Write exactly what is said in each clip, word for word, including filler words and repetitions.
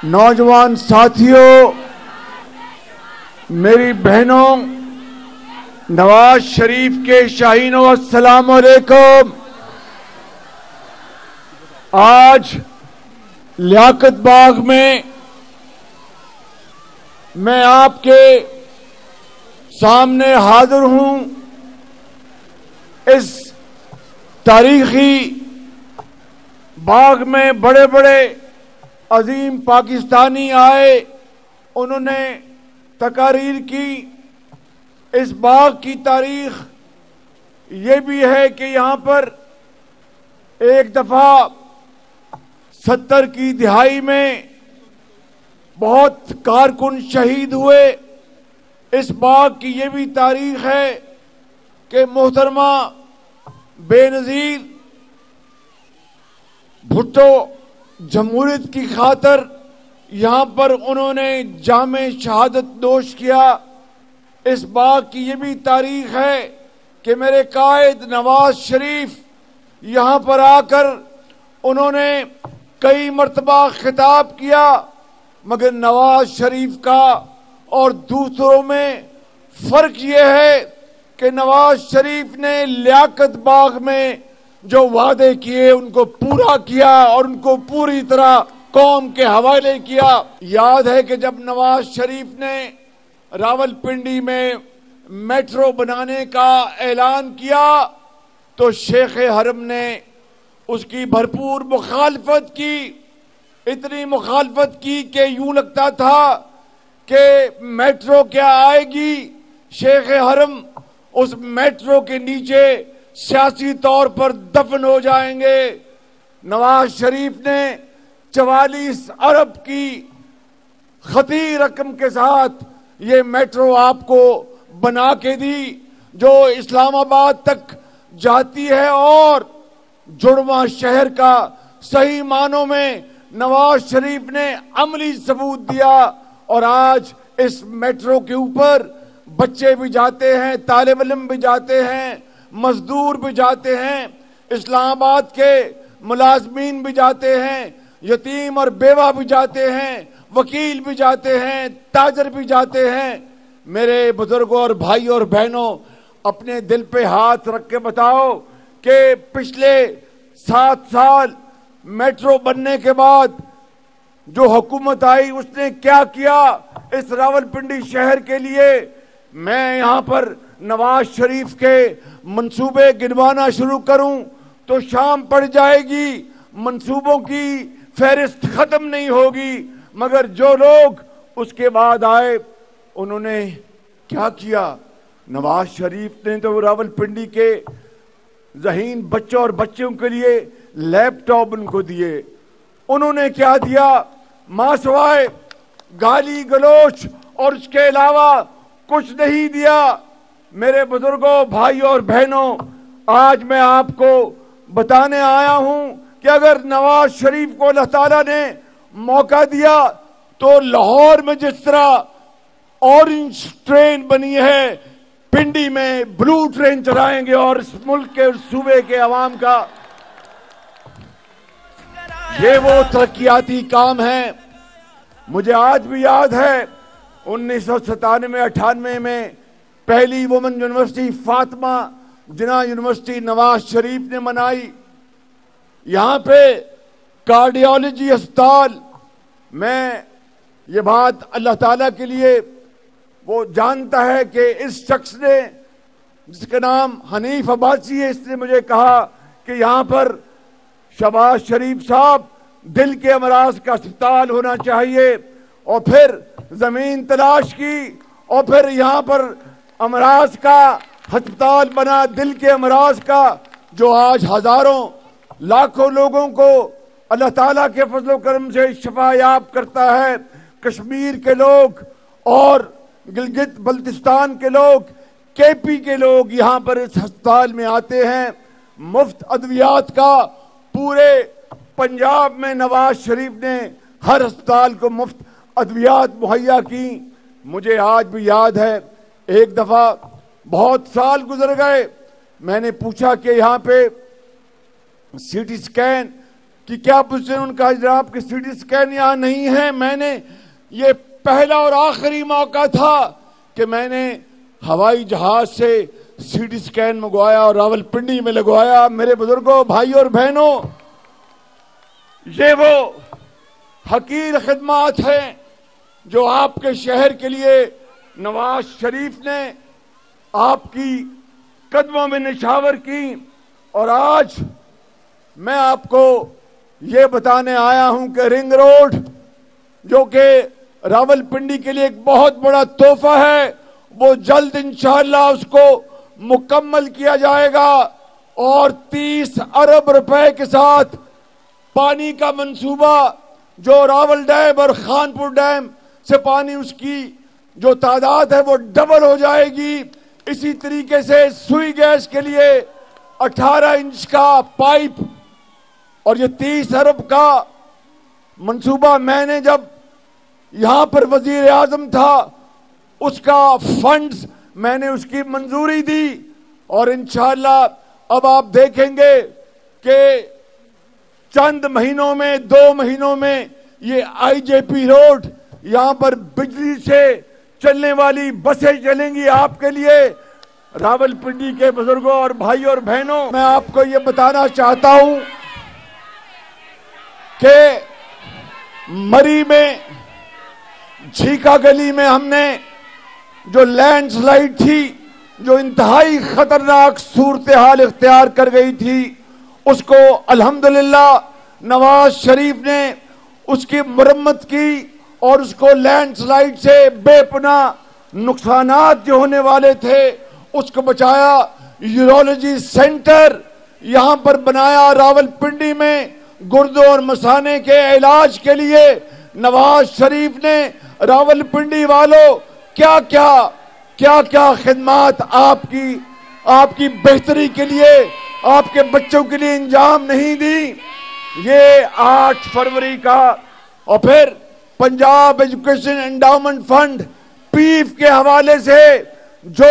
نوجوان ساتھیوں، میری بہنوں، نواز شریف کے شاہینوں، السلام علیکم۔ آج لیاقت باغ میں میں آپ کے سامنے حاضر ہوں۔ اس تاریخی باغ میں بڑے بڑے عظیم پاکستانی آئے، انہوں نے تقاریر کی۔ اس باغ کی تاریخ یہ بھی ہے کہ یہاں پر ایک دفعہ ستر کی دہائی میں بہت کارکن شہید ہوئے۔ اس باغ کی یہ بھی تاریخ ہے کہ محترمہ بے نظیر بھٹو جمہوریت کی خاطر یہاں پر انہوں نے جام شہادت نوش کیا۔ اس باغ کی یہ بھی تاریخ ہے کہ میرے قائد نواز شریف یہاں پر آ کر انہوں نے کئی مرتبہ خطاب کیا، مگر نواز شریف کا اور دوسروں میں فرق یہ ہے کہ نواز شریف نے لیاقت باغ میں جو وعدے کیے ان کو پورا کیا اور ان کو پوری طرح قوم کے حوالے کیا۔ یاد ہے کہ جب نواز شریف نے راولپنڈی میں میٹرو بنانے کا اعلان کیا تو شیخ حرم نے اس کی بھرپور مخالفت کی، اتنی مخالفت کی کہ یوں لگتا تھا کہ میٹرو کیا آئے گی، شیخ حرم اس میٹرو کے نیچے سیاسی طور پر دفن ہو جائیں گے۔ نواز شریف نے چوالیس ارب کی خطی رقم کے ساتھ یہ میٹرو آپ کو بنا کے دی جو اسلام آباد تک جاتی ہے، اور جڑواں شہر کا صحیح معنوں میں نواز شریف نے عملی ثبوت دیا۔ اور آج اس میٹرو کے اوپر بچے بھی جاتے ہیں، طالب علم بھی جاتے ہیں، مزدور بھی جاتے ہیں، اسلام آباد کے ملازمین بھی جاتے ہیں، یتیم اور بیوہ بھی جاتے ہیں، وکیل بھی جاتے ہیں، تاجر بھی جاتے ہیں۔ میرے بزرگوں اور بھائیوں اور بہنوں، اپنے دل پہ ہاتھ رکھ کے بتاؤ کہ پچھلے سات سال میٹرو بننے کے بعد جو حکومت آئی اس نے کیا کیا اس راولپنڈی شہر کے لیے۔ میں یہاں پر نواز شریف کے منصوبے گنوانا شروع کروں تو شام پڑ جائے گی، منصوبوں کی فہرست ختم نہیں ہوگی، مگر جو لوگ اس کے بعد آئے انہوں نے کیا کیا؟ نواز شریف نے تو راولپنڈی کے ذہین بچوں اور بچوں کے لیے لیپ ٹاپ ان کو دیے۔ انہوں نے کیا دیا؟ ماں سوائے گالی گلوچ اور اس کے علاوہ کچھ نہیں دیا۔ میرے بزرگوں، بھائیوں اور بہنوں، آج میں آپ کو بتانے آیا ہوں کہ اگر نواز شریف کو اللہ تعالیٰ نے موقع دیا تو لاہور میں جس طرح اورنج ٹرین بنی ہے، پنڈی میں بلو ٹرین چلائیں گے اور اس ملک کے صوبے کے عوام کا یہ وہ ترقیاتی کام ہے۔ مجھے آج بھی یاد ہے انیس سو ستانوے اٹھانوے میں پہلی woman university Fatima Jinnah university Nawaz Sharif نے منائی۔ یہاں پہ کارڈیالوجی اسپتال، میں یہ بات اللہ تعالیٰ کے لیے وہ جانتا ہے کہ اس شخص نے جس کا نام حنیف عباسی ہے، اس نے مجھے کہا کہ یہاں پر شہباز شریف صاحب دل کے امراض کا اسپتال ہونا چاہیے، اور پھر زمین تلاش کی اور پھر یہاں پر امراض کا ہسپتال بنا، دل کے امراض کا، جو آج ہزاروں لاکھوں لوگوں کو اللہ تعالیٰ کے فضل و کرم سے شفا یاب کرتا ہے۔ کشمیر کے لوگ اور گلگت بلتستان کے لوگ، کے پی کے لوگ یہاں پر اس ہسپتال میں آتے ہیں۔ مفت ادویات کا پورے پنجاب میں نواز شریف نے ہر ہسپتال کو مفت ادویات مہیا کی۔ مجھے آج بھی یاد ہے ایک دفعہ بہت سال گزر گئے، میں نے پوچھا کہ یہاں پہ سی ٹی سکین کہ کیا پوچھیں ان کا جناب کہ سی ٹی اسکین یہاں نہیں ہے. میں نے یہ پہلا اور آخری موقع تھا کہ میں نے ہوائی جہاز سے سی ٹی اسکین منگوایا اور راول پنڈی میں لگوایا. میرے بزرگوں، بھائیوں اور بہنوں، یہ وہ حقیر خدمات ہیں جو آپ کے شہر کے لیے نواز شریف نے آپ کی قدموں میں نشاور کی. اور آج میں آپ کو یہ بتانے آیا ہوں کہ رنگ روڈ جو کہ راول پنڈی کے لیے ایک بہت بڑا تحفہ ہے، وہ جلد انشاءاللہ اس کو مکمل کیا جائے گا اور تیس ارب روپے کے ساتھ پانی کا منصوبہ جو راول ڈیم اور خانپور ڈیم سے پانی اس کی جو تعداد ہے وہ ڈبل ہو جائے گی. اسی طریقے سے سوئی گیس کے لیے اٹھارہ انچ کا پائپ اور یہ تیس ارب کا منصوبہ میں نے جب یہاں پر وزیر اعظم تھا اس کا فنڈز میں نے اس کی منظوری دی. اور انشاءاللہ اب آپ دیکھیں گے کہ چند مہینوں میں، دو مہینوں میں یہ آئی جے پی روڈ یہاں پر بجلی سے چلنے والی بسیں چلیں گی آپ کے لیے. راول پنڈی کے بزرگوں اور بھائیوں اور بہنوں، میں آپ کو یہ بتانا چاہتا ہوں کہ مری میں جھیکا گلی میں ہم نے جو لینڈ سلائیڈ تھی، جو انتہائی خطرناک صورتحال اختیار کر گئی تھی، اس کو الحمدللہ نواز شریف نے اس کی مرمت کی اور اس کو لینڈ سلائیڈ سے بے پناہ نقصانات جو ہونے والے تھے اس کو بچایا. یورولوجی سینٹر یہاں پر بنایا راول پنڈی میں گردوں اور مثانے کے علاج کے لیے. نواز شریف نے راول پنڈی والوں کیا کیا کیا کیا خدمات آپ کی آپ کی بہتری کے لیے، آپ کے بچوں کے لیے انجام نہیں دی. یہ آٹھ فروری کا اور پھر Punjab education endowment fund PEF کے حوالے سے جو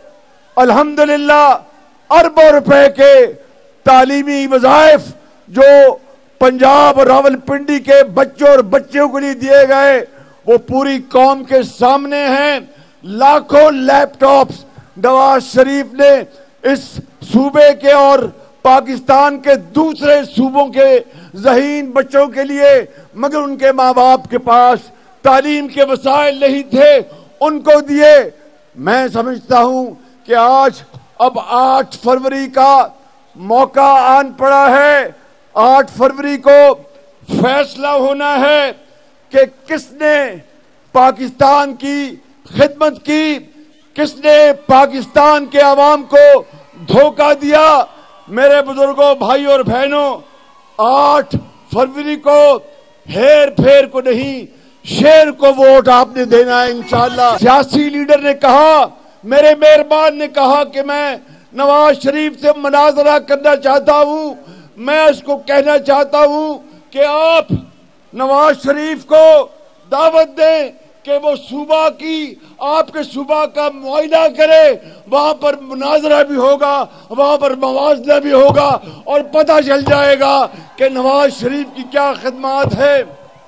الحمدللہ اربوں روپے کے تعلیمی وظائف جو پنجاب اور راول پنڈی کے بچوں اور بچیوں کے لیے دیے گئے وہ پوری قوم کے سامنے ہیں. لاکھوں لیپ ٹاپس نواز شریف نے اس صوبے کے اور پاکستان کے دوسرے صوبوں کے ذہین بچوں کے لیے، مگر ان کے ماں باپ کے پاس تعلیم کے وسائل نہیں تھے، ان کو دیے. میں سمجھتا ہوں کہ آج اب آٹھ فروری کا موقع آن پڑا ہے. آٹھ فروری کو فیصلہ ہونا ہے کہ کس نے پاکستان کی خدمت کی، کس نے پاکستان کے عوام کو دھوکہ دیا. میرے بزرگوں، بھائیوں اور بہنوں، آٹھ فروری کو ہیر پھیر کو نہیں، شیر کو ووٹ آپ نے دینا ہے انشاءاللہ. سیاسی لیڈر نے کہا، میرے مہربان نے کہا کہ میں نواز شریف سے مناظرہ کرنا چاہتا ہوں. میں اس کو کہنا چاہتا ہوں کہ آپ نواز شریف کو دعوت دیں کہ وہ صوبہ کی آپ کے صوبہ کا معائنہ کرے، وہاں پر مناظرہ بھی ہوگا، وہاں پر موازنہ بھی ہوگا اور پتہ چل جائے گا کہ نواز شریف کی کیا خدمات ہے.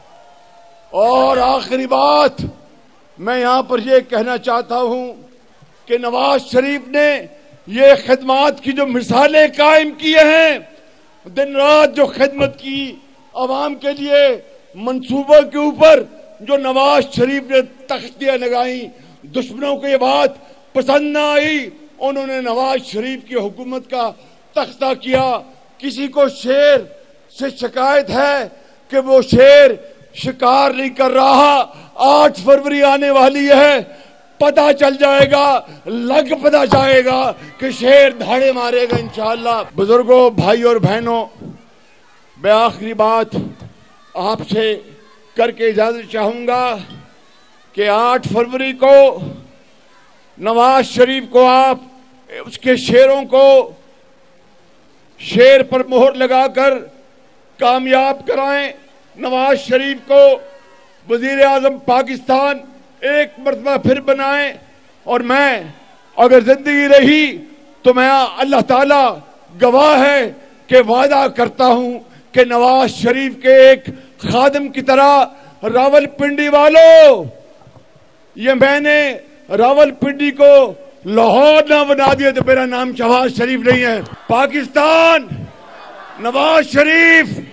اور آخری بات میں یہاں پر یہ کہنا چاہتا ہوں کہ نواز شریف نے یہ خدمات کی جو مثالیں قائم کیے ہیں، دن رات جو خدمت کی عوام کے لیے، منصوبوں کے اوپر جو نواز شریف نے تختیاں لگائیں، دشمنوں کو یہ بات پسند نہ آئی، انہوں نے نواز شریف کی حکومت کا تختہ کیا. کسی کو شیر سے شکایت ہے کہ وہ شیر شکار نہیں کر رہا. آٹھ فروری آنے والی ہے، پتہ چل جائے گا، لگ پتہ جائے گا کہ شیر دھاڑے مارے گا انشاءاللہ. بزرگوں، بھائیوں اور بہنوں، میں آخری بات آپ سے کر کے اجازت چاہوں گا کہ آٹھ فروری کو نواز شریف کو آپ اس کے شیروں کو شیر پر مہر لگا کر کامیاب کرائیں. نواز شریف کو وزیر اعظم پاکستان ایک مرتبہ پھر بنائیں. اور میں اگر زندگی رہی تو میں اللہ تعالیٰ گواہ ہے کہ وعدہ کرتا ہوں کہ نواز شریف کے ایک خادم کی طرح راول پنڈی والوں، یہ میں نے راول پنڈی کو لاہور نہ بنا دیا تو میرا نام شہباز شریف نہیں ہے۔ پاکستان، نواز شریف